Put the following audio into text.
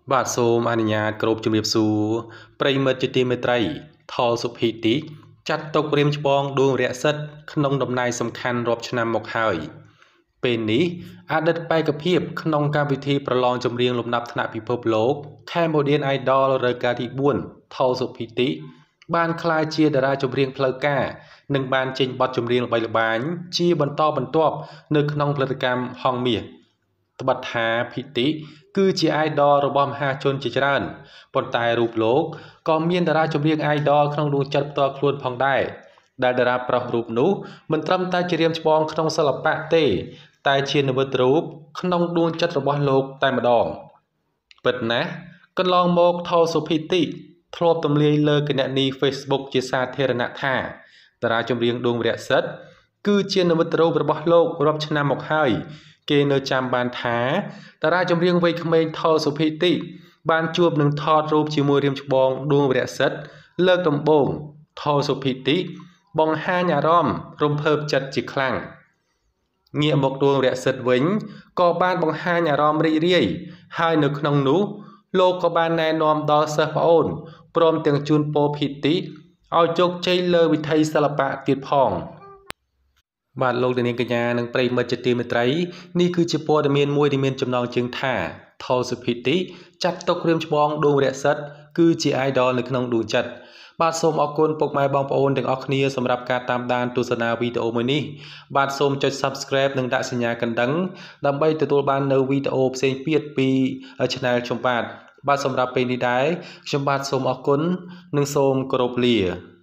បាទសូមអនុញ្ញាតគោរពជំរាបសួរប្រិយមិត្តជាទីមេត្រីថលសុភីទីចាត់ទុករៀមច្បងដួងរក្សិតក្នុងដំណើរសំខាន់រាប់ឆ្នាំមកហើយពេលនេះអតីតបេក្ខភាពក្នុងកម្មវិធីប្រឡងចម្រៀងលំដាប់ថ្នាក់ពិភពលោក Cambodian Idol រដូវកាលទី4ថលសុភីទីបានក្លាយជាតារាចម្រៀងផ្លូវការនិងបានចេញបទចម្រៀងល្បីល្បាញជាបន្តបន្ទាប់នៅក្នុងផលិតកម្មហងមាសត្បិតថាភិតិគឺជា idol របស់មហាជនជាច្រើនប៉ុន្តែរូបលោកក៏មានតារាចម្រៀង idol ក្នុងដួងចិត្តផ្ទាល់ខ្លួនផងដែរដែលតារាប្រុសរូបនោះមិនត្រឹមតែជារៀមច្បងក្នុងសិល្បៈទេតែជានិមិត្តរូបក្នុងដួងចិត្តរបស់លោកតែម្ដងពិតណាស់កន្លងមកថលសុភីទីធ្លាប់ទម្លាយលើគណនី Facebook ជាសាធារណៈថាតារាចម្រៀងដួងរក្សិតគឺជានិមិត្តរូបរបស់លោករាប់ឆ្នាំមកហើយគេនៅចាំបានថាតារាចម្រៀងវ័យក្មេងថលសុភីទីបានជួបនឹងថតរូបជាមួយរៀមច្បងដួងរក្សិតលើកដំបូងថលសុភីទីបង្ហាញអារម្មណ៍រំភើបចិត្តជាខ្លាំងងាកមកដួងរក្សិតវិញក៏បានបង្ហាញអារម្មណ៍រីករាយហើយនៅក្នុងនោះលោកក៏បានណែនាំដល់សិស្សប្អូនព្រមទាំងជូនពរភិទីឲ្យជោគជ័យលើវិថីសិល្បៈទៀតផងបាទលោកនាងកញ្ញានិងប្រិយមិត្តជាទីមេត្រីនេះគឺជាព័ត៌មានមួយដែលមានចំណងជើងថាថលសុភីទីចាត់ទុករៀមច្បងដួងរក្សិតគឺជា idol នៅក្នុងដួងចិត្តបាទសូមអរគុណពុកម៉ែបងប្អូនទាំងអស់គ្នាសម្រាប់ការតាមដានទស្សនាវីដេអូមួយនេះបាទសូមចុច Subscribe និងដាក់សញ្ញាកណ្ដឹងដើម្បីទទួលបាននូវវីដេអូផ្សេងទៀតពី Channel ខ្ញុំបាទសម្រាប់ពេលនេះដែរខ្ញុំបាទសូមអរគុណនិងសូមគោរពលា